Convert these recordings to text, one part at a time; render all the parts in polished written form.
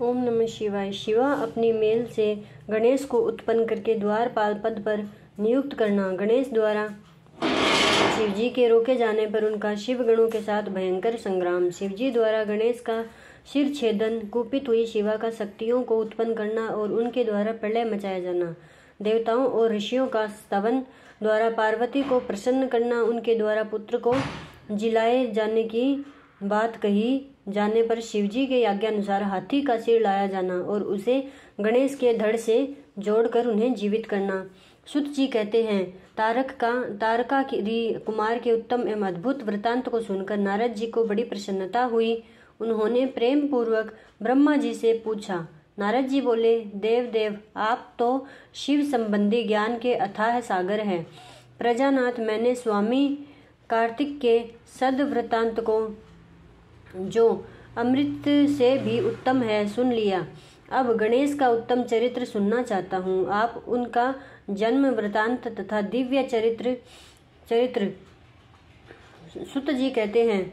ओम नमः शिवाय। शिवा अपनी मेल से गणेश को उत्पन्न करके द्वारपाल पद पर नियुक्त करना। गणेश द्वारा शिवजी के रोके जाने पर उनका शिव गणों के साथ भयंकर संग्राम। शिवजी द्वारा गणेश का शिर छेदन। कुपित हुई शिवा का शक्तियों को उत्पन्न करना और उनके द्वारा प्रलय मचाया जाना। देवताओं और ऋषियों का स्तवन द्वारा पार्वती को प्रसन्न करना। उनके द्वारा पुत्र को जिलाए जाने की बात कही जाने पर शिवजी के आज्ञानुसार हाथी का सिर लाया जाना और उसे गणेश के धड़ से जोड़कर उन्हें जीवित करना। सुत जी कहते हैं, तारका कुमार के उत्तम एवं अद्भुत वृतांत को सुनकर नारद जी को बड़ी प्रसन्नता हुई। उन्होंने प्रेम पूर्वक ब्रह्मा जी से पूछा। नारद जी बोले, देव आप तो शिव संबंधी ज्ञान के अथाह सागर हैं। प्रजानाथ, मैंने स्वामी कार्तिक के सद वृतांत को, जो अमृत से भी उत्तम है, सुन लिया। अब गणेश का उत्तम चरित्र सुनना चाहता हूँ। आप उनका जन्म वृतांत तथा दिव्य चरित्र। सुत जी कहते हैं,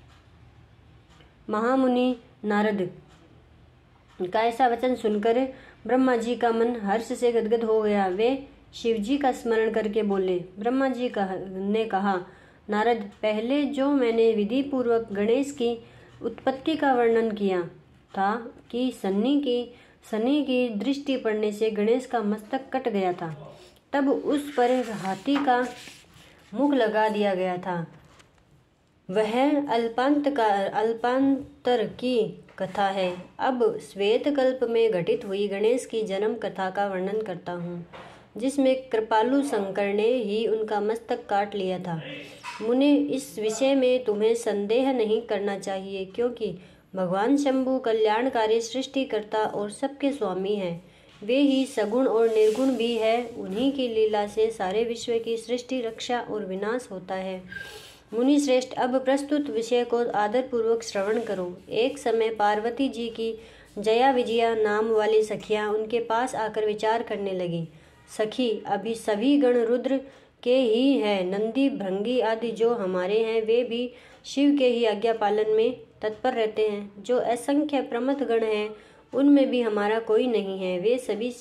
महामुनि नारद का ऐसा वचन सुनकर ब्रह्मा जी का मन हर्ष से गदगद हो गया। वे शिवजी का स्मरण करके बोले। ब्रह्मा जी ने कहा, नारद, पहले जो मैंने विधि पूर्वक गणेश की उत्पत्ति का वर्णन किया था कि शनि की दृष्टि पड़ने से गणेश का मस्तक कट गया था, तब उस पर हाथी का मुख लगा दिया गया था। वह अल्पांतर की कथा है। अब श्वेत कल्प में घटित हुई गणेश की जन्म कथा का वर्णन करता हूँ, जिसमें कृपालु शंकर ने ही उनका मस्तक काट लिया था। मुने, इस विषय में तुम्हें संदेह नहीं करना चाहिए, क्योंकि भगवान शंभु कल्याणकारी सृष्टिकर्ता और सबके स्वामी हैं। वे ही सगुण और निर्गुण भी है। उन्हीं की लीला से सारे विश्व की सृष्टि, रक्षा और विनाश होता है। मुनि श्रेष्ठ, अब प्रस्तुत विषय को आदर पूर्वक श्रवण करो। एक समय पार्वती जी की जया विजया नाम वाली सखियां उनके पास आकर विचार करने लगी। सखी, अभी सभी गण रुद्र के ही है। नंदी, भृंगी आदि जो हमारे हैं, वे भी शिव के ही आज्ञा पालन में तत्पर रहते हैं। जो असंख्य प्रमथ गण हैं, उनमें भी हमारा कोई नहीं है। वे सभी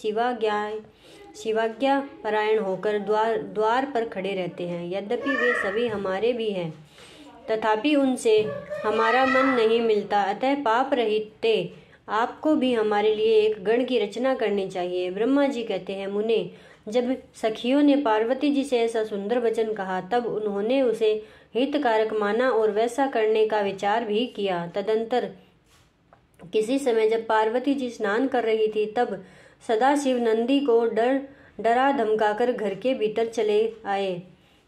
शिवाज्ञा परायण होकर द्वार पर खड़े रहते हैं। यद्यपि वे सभी हमारे भी हैं, तथापि उनसे हमारा मन नहीं मिलता। अतः पाप रहित आपको भी हमारे लिए एक गण की रचना करनी चाहिए। ब्रह्मा जी कहते हैं, मुने, जब सखियों ने पार्वती जी से ऐसा सुंदर वचन कहा, तब उन्होंने उसे हितकारक माना और वैसा करने का विचार भी किया। तदंतर किसी समय जब पार्वती जी स्नान कर रही थी, तब सदाशिव नंदी को डरा धमकाकर घर के भीतर चले आए।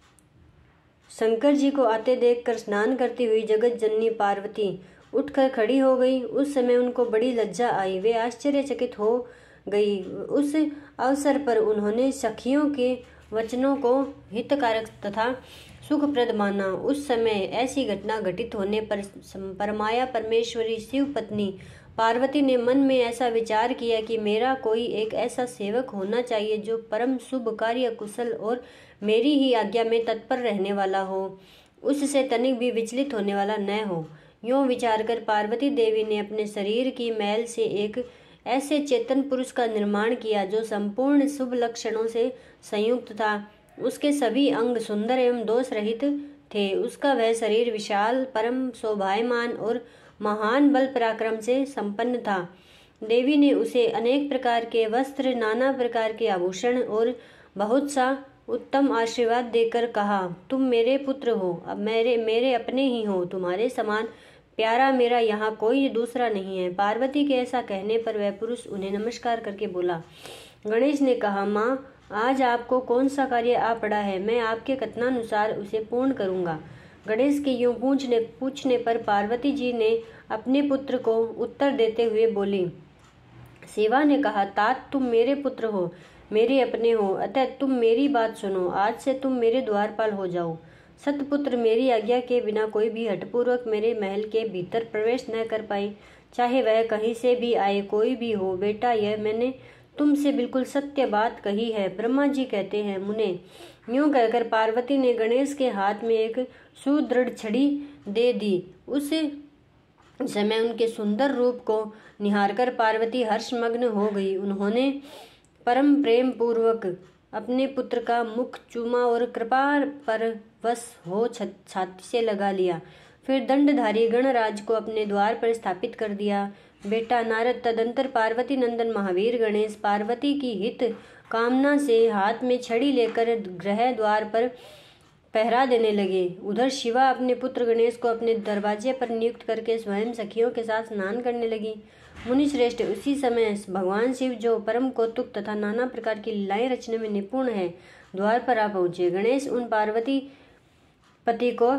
शंकर जी को आते देखकर स्नान करती हुई जगत जननी पार्वती उठकर खड़ी हो गई। उस समय उनको बड़ी लज्जा आई। वे आश्चर्यचकित हो गई। उस अवसर पर उन्होंने सखियों के वचनों को हितकारक तथा सुखप्रद माना। उस समय ऐसी घटना घटित होने पर परमाया परमेश्वरी शिव पत्नी पार्वती ने मन में ऐसा विचार किया कि मेरा कोई एक ऐसा सेवक होना चाहिए जो परम शुभ कार्य कुशल और मेरी ही आज्ञा में तत्पर रहने वाला हो, उससे तनिक भी विचलित होने वाला न हो। यूं विचार कर पार्वती देवी ने अपने शरीर की मैल से एक ऐसे चेतन पुरुष का निर्माण किया जो संपूर्ण शुभ लक्षणों से संयुक्त था। उसके सभी अंग सुंदर एवं दोष रहित थे। उसका वह शरीर विशाल, परम शोभायमान और महान बल पराक्रम से संपन्न था। देवी ने उसे अनेक प्रकार के वस्त्र, नाना प्रकार के आभूषण और बहुत सा उत्तम आशीर्वाद देकर कहा, तुम मेरे पुत्र हो, अब मेरे अपने ही हो। तुम्हारे समान प्यारा मेरा यहाँ कोई दूसरा नहीं है। पार्वती के ऐसा कहने पर वह पुरुष उन्हें नमस्कार करके बोला। गणेश ने कहा, माँ, आज आपको कौन सा कार्य आ पड़ा है, मैं आपके कथनानुसार उसे पूर्ण करूंगा। गणेश के यूं पूछने पर पार्वती जी ने अपने पुत्र को उत्तर देते हुए बोली। शिवा ने कहा, तात, तुम मेरे पुत्र हो, मेरे अपने हो, अतः तुम मेरी बात सुनो। आज से तुम मेरे द्वारपाल हो जाओ। सतपुत्र, मेरी आज्ञा के बिना कोई भी हठपूर्वक मेरे महल के भीतर प्रवेश न कर पाए, चाहे वह कहीं से भी आए, कोई भी हो। बेटा, यह मैंने तुमसे बिल्कुल सत्य बात कही है। ब्रह्मा जी कहते हैं, मुने, यूं कहकर पार्वती ने गणेश के हाथ में एक सुदृढ़ छड़ी दे दी। उस समय उनके सुंदर रूप को निहारकर पार्वती हर्षमग्न हो गई। उन्होंने परम प्रेम पूर्वक अपने पुत्र का मुख चूमा और कृपा पर वश हो छाती से लगा लिया। फिर दंडधारी गणराज को अपने द्वार पर स्थापित कर दिया। बेटा नारद तदंतर पार्वती नंदन महावीर गणेश पार्वती की हित कामना से हाथ में छड़ी लेकर गृह द्वार पर पहरा देने लगे। उधर शिवा अपने पुत्र गणेश को अपने दरवाजे पर नियुक्त करके स्वयं सखियों के साथ स्नान करने लगी। मुनि श्रेष्ठ, उसी समय भगवान शिव, जो परम कौतुक तथा नाना प्रकार की लीलाएं रचने में निपुण है, द्वार पर आ पहुंचे। गणेश उन पार्वती पति को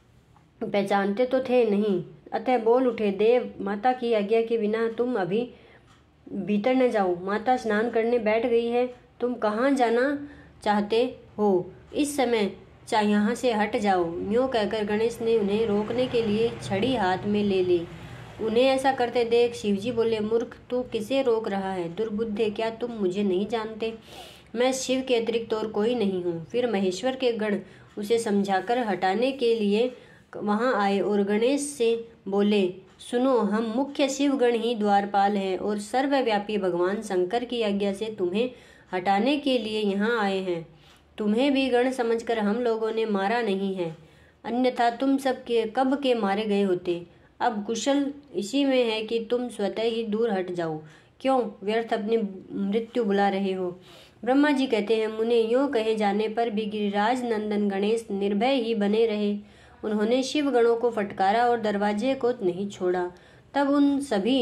पहचानते तो थे नहीं, अतः बोल उठे, देव, माता की आज्ञा के बिना तुम अभी भीतर न जाओ। माता स्नान करने बैठ गई है, तुम कहाँ जाना चाहते हो? इस समय यहाँ से हट जाओ। यूँ कहकर गणेश ने उन्हें रोकने के लिए छड़ी हाथ में ले ली। उन्हें ऐसा करते देख शिवजी बोले, मूर्ख, तू किसे रोक रहा है? दुर्बुद्धे, क्या तुम मुझे नहीं जानते? मैं शिव के अतिरिक्त और कोई नहीं हूँ। फिर महेश्वर के गण उसे समझाकर हटाने के लिए वहां आए और गणेश से बोले, सुनो, हम मुख्य शिव गण ही द्वारपाल हैं और सर्वव्यापी भगवान शंकर की आज्ञा से तुम्हें हटाने के लिए यहाँ आए हैं। तुम्हें भी गण समझकर हम लोगों ने मारा नहीं है, अन्यथा तुम सब के कब के मारे गए होते। अब कुशल इसी में है कि तुम स्वतः ही दूर हट जाओ। क्यों व्यर्थ अपनी मृत्यु बुला रहे हो? ब्रह्मा जी कहते हैं, मुने, यूँ कहे जाने पर भी गिरिराज नंदन गणेश निर्भय ही बने रहे। उन्होंने शिव गणों को फटकारा और दरवाजे को नहीं छोड़ा। तब उन सभी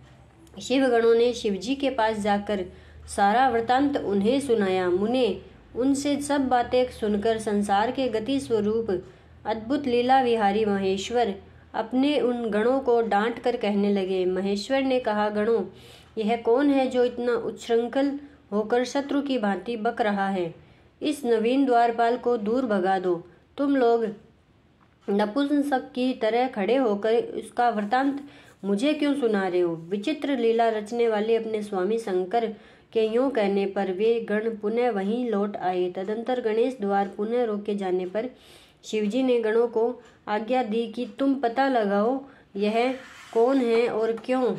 शिव गणों ने शिवजी के पास जाकर सारा वृतांत उन्हें सुनाया। मुने, उनसे सब बातें सुनकर संसार के गति स्वरूप अद्भुत लीला विहारी महेश्वर अपने उन गणों को डांट कर कहने लगे। महेश्वर ने कहा, गणों, यह कौन है जो इतना उच्छृंखल होकर शत्रु की भांति बक रहा है? इस नवीन द्वारपाल को दूर भगा दो। तुम लोग नपुंसक की तरह खड़े होकर उसका वृतांत मुझे क्यों सुना रहे हो? विचित्र लीला रचने वाले अपने स्वामी शंकर के यूं कहने पर वे गण पुनः वहीं लौट आए। तदंतर गणेश द्वार पुनः रोके जाने पर शिवजी ने गणों को आज्ञा दी कि तुम पता लगाओ यह कौन है और क्यों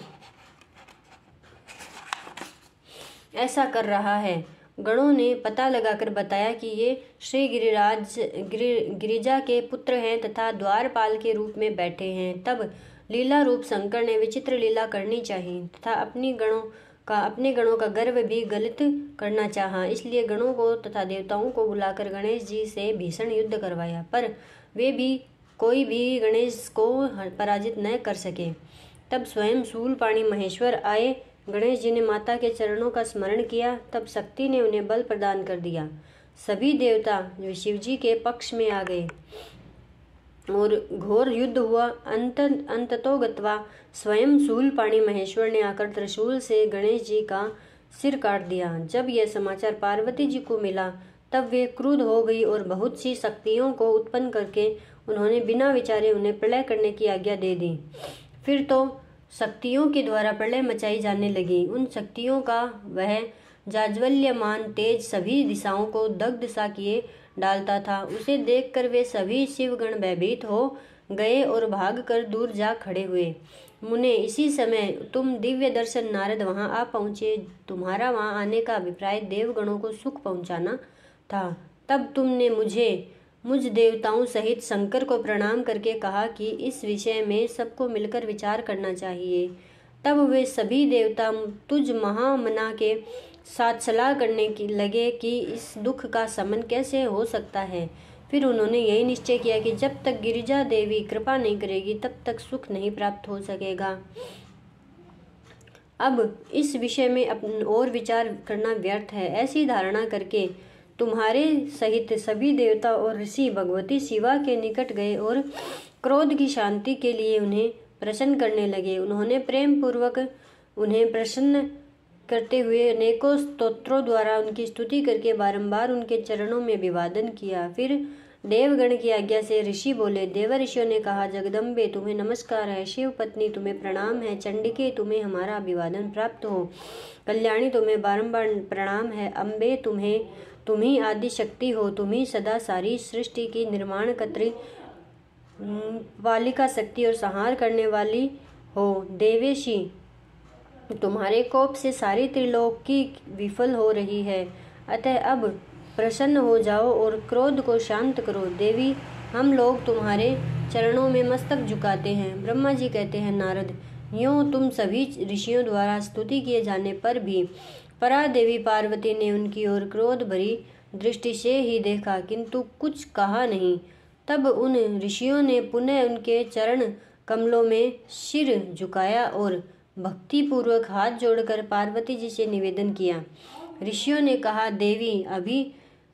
ऐसा कर रहा है। गणों ने पता लगाकर बताया कि ये श्री गिरिजा के पुत्र हैं तथा द्वारपाल के रूप में बैठे हैं। तब लीला रूप शंकर ने विचित्र लीला करनी चाहिए तथा अपने गणों का गर्व भी गलित करना चाहा। इसलिए गणों को तथा देवताओं को बुलाकर गणेश जी से भीषण युद्ध करवाया, पर वे भी कोई भी गणेश को पराजित न कर सके। तब स्वयं शूलपाणी महेश्वर आए। गणेश जी ने माता के चरणों का स्मरण किया। तब शक्ति ने उन्हें बल प्रदान कर दिया। सभी देवता जो शिवजी के पक्ष में आ गए और घोर युद्ध हुआ। अंततो गत्वा स्वयं शूलपाणी महेश्वर ने आकर त्रिशूल से गणेश जी का सिर काट दिया। जब यह समाचार पार्वती जी को मिला तब वे क्रुद्ध हो गई और बहुत सी शक्तियों को उत्पन्न करके उन्होंने बिना विचारे उन्हें प्रलय करने की आज्ञा दे दी। फिर तो शक्तियों के द्वारा प्रलय मचाई जाने लगी। उन शक्तियों का वह जाज्वल्यमान तेज सभी दिशाओं को दग्ध सा किए डालता था। उसे देखकर वे सभी शिवगण भयभीत हो गए और भागकर दूर जा खड़े हुए। मुने, इसी समय तुम दिव्य दर्शन नारद वहां आ पहुंचे। तुम्हारा वहां आने का अभिप्राय देवगणों को सुख पहुंचाना था। तब तुमने मुझ देवताओं सहित शंकर को प्रणाम करके कहा कि इस विषय में सबको मिलकर विचार करना चाहिए। तब वे सभी देवता तुझ महामना के साथ सलाह करने की लगे कि इस दुख का शमन कैसे हो सकता है। फिर उन्होंने यही निश्चय किया कि जब तक गिरिजा देवी कृपा नहीं करेगी तब तक सुख नहीं प्राप्त हो सकेगा। अब इस विषय में और विचार करना व्यर्थ है। ऐसी धारणा करके तुम्हारे सहित सभी देवता और ऋषि भगवती शिवा के निकट गए और क्रोध की शांति के लिए उन्हें प्रसन्न करने लगे। उन्होंने प्रेम पूर्वक उन्हें प्रसन्न करते हुए अनेकों स्तोत्रों द्वारा उनकी स्तुति करके बारंबार उनके चरणों में अभिवादन किया। फिर देवगण की आज्ञा से ऋषि बोले। देव ऋषियों ने कहा, जगदम्बे, तुम्हें नमस्कार है। शिव पत्नी, तुम्हें प्रणाम है। चंडिके, तुम्हें हमारा अभिवादन प्राप्त हो। कल्याणी, तुम्हें बारंबार प्रणाम है। अम्बे, तुम ही आदि शक्ति हो। तुम ही सदा सारी सृष्टि की निर्माण कत्री, पालिका शक्ति और संहार करने वाली हो देवेशी, तुम्हारे कोप से सारी त्रिलोक की विफल हो रही है, अतः अब प्रसन्न हो जाओ और क्रोध को शांत करो। देवी, हम लोग तुम्हारे चरणों में मस्तक झुकाते हैं। ब्रह्मा जी कहते हैं, नारद, यूं तुम सभी ऋषियों द्वारा स्तुति किए जाने पर भी परा देवी पार्वती ने उनकी ओर क्रोध भरी दृष्टि से ही देखा, किंतु कुछ कहा नहीं। तब उन ऋषियों ने पुनः उनके चरण कमलों में सिर झुकाया और भक्ति पूर्वक हाथ जोड़कर पार्वती जी से निवेदन किया। ऋषियों ने कहा, देवी अभी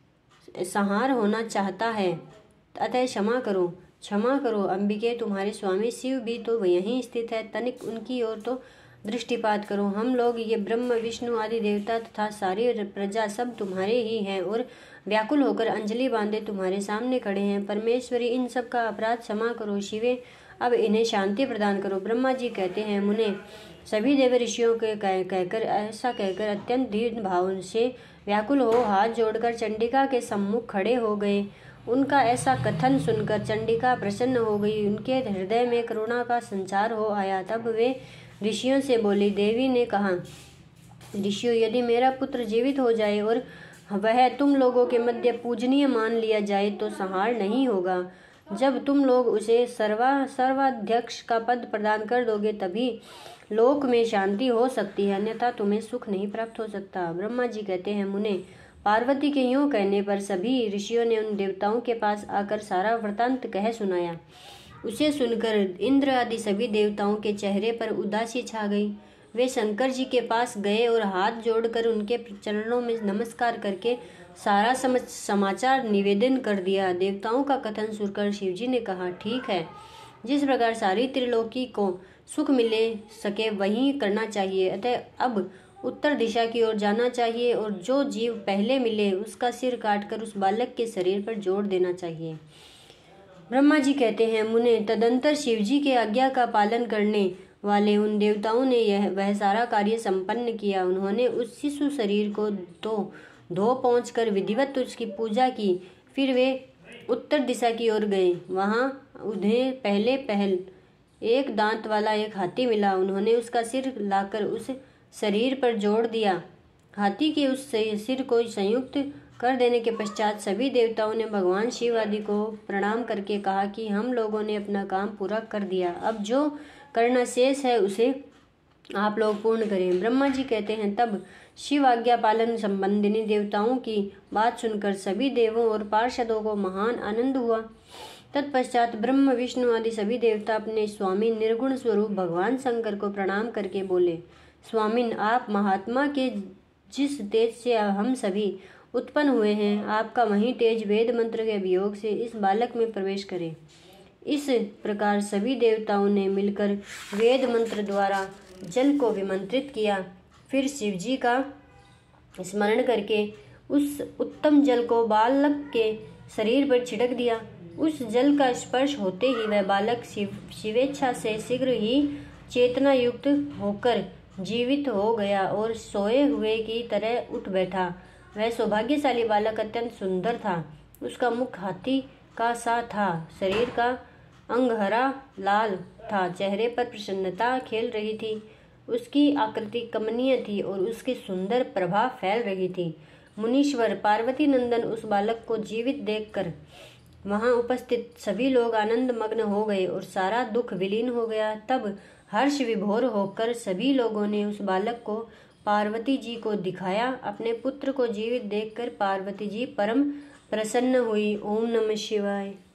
संहार होना चाहता है, अतः क्षमा करो, क्षमा करो। अंबिके, तुम्हारे स्वामी शिव भी तो यहीं स्थित है, तनिक उनकी ओर तो दृष्टिपात करो। हम लोग ये ब्रह्म विष्णु आदि देवता तथा सारी प्रजा सब तुम्हारे ही हैं और व्याकुल होकर अंजलि बांधे तुम्हारे सामने खड़े हैं। परमेश्वरी, इन सब का अपराध क्षमा करो। शिवे, अब इन्हें शांति प्रदान करो। ब्रह्मा जी कहते हैं, मुने, सभी देव ऋषियों के कहकर ऐसा कहकर अत्यंत दीन भाव से व्याकुल हो हाथ जोड़कर चंडिका के सम्मुख खड़े हो गए। उनका ऐसा कथन सुनकर चंडिका प्रसन्न हो गई, उनके हृदय में करुणा का संचार हो आया। तब वे ऋषियों से बोली। देवी ने कहा, ऋषियों, यदि मेरा पुत्र जीवित हो जाए और वह तुम लोगों के मध्य पूजनीय मान लिया जाए तो संहार नहीं होगा। जब तुम लोग उसे सर्वाध्यक्ष का पद प्रदान कर दोगे तभी लोक में शांति हो सकती है, अन्यथा तुम्हें सुख नहीं प्राप्त हो सकता। ब्रह्मा जी कहते हैं, मुने, पार्वती के यूं कहने पर सभी ऋषियों ने उन देवताओं के पास आकर सारा वृतांत कह सुनाया। उसे सुनकर इंद्र आदि सभी देवताओं के चेहरे पर उदासी छा गई। वे शंकर जी के पास गए और हाथ जोड़कर उनके चरणों में नमस्कार करके सारा समाचार निवेदन कर दिया। देवताओं का कथन सुनकर शिवजी ने कहा, ठीक है, जिस प्रकार सारी त्रिलोकी को सुख मिले सके वही करना चाहिए। अतः अब उत्तर दिशा की ओर जाना चाहिए और जो जीव पहले मिले उसका सिर काटकर उस बालक के शरीर पर जोड़ देना चाहिए। ब्रह्मा जी कहते हैं, मुने, तदंतर शिवजी के आज्ञा का पालन करने वाले उन देवताओं ने वह सारा कार्य संपन्न किया। उन्होंने उस शिशु शरीर को धो पहुँच कर विधिवत उसकी पूजा की। फिर वे उत्तर दिशा की ओर गए। वहां उन्हें पहल एक दांत वाला एक हाथी मिला। उन्होंने उसका सिर लाकर उस शरीर पर जोड़ दिया। हाथी के उस सिर को संयुक्त कर देने के पश्चात सभी देवताओं ने भगवान शिव आदि को प्रणाम करके कहा कि हम लोगों ने अपना काम पूरा कर दिया, अब जो करना शेष है उसे आप लोग पूर्ण करें। ब्रह्मा जी कहते हैं, तब शिव आज्ञा पालन संबंधिनी देवताओं की बात सुनकर सभी देवों और पार्षदों को महान आनंद हुआ। तत्पश्चात ब्रह्म विष्णु आदि सभी देवता अपने स्वामी निर्गुण स्वरूप भगवान शंकर को प्रणाम करके बोले, स्वामिन, आप महात्मा के जिस तेज से हम सभी उत्पन्न हुए हैं, आपका वही तेज वेद मंत्र के वियोग से इस बालक में प्रवेश करे। इस प्रकार सभी देवताओं ने मिलकर वेद मंत्र द्वारा जल को विमंत्रित किया। फिर शिवजी का स्मरण करके उस उत्तम जल को बालक के शरीर पर छिड़क दिया। उस जल का स्पर्श होते ही वह बालक शिवेच्छा से शीघ्र ही चेतना युक्त होकर जीवित हो गया और सोए हुए की तरह उठ बैठा। वह सौभाग्यशाली बालक अत्यंत सुंदर था। उसका मुख हाथी का सा था, शरीर का अंग हरा लाल था, चेहरे पर प्रसन्नता खेल रही थी, उसकी आकृति कमनीय थी और उसकी सुंदर प्रभा फैल रही थी। मुनीश्वर पार्वती नंदन उस बालक को जीवित देखकर वहां उपस्थित सभी लोग आनंद मग्न हो गए और सारा दुख विलीन हो गया। तब हर्ष विभोर होकर सभी लोगों ने उस बालक को पार्वती जी को दिखाया। अपने पुत्र को जीवित देखकर पार्वती जी परम प्रसन्न हुई। ओम नमः शिवाय।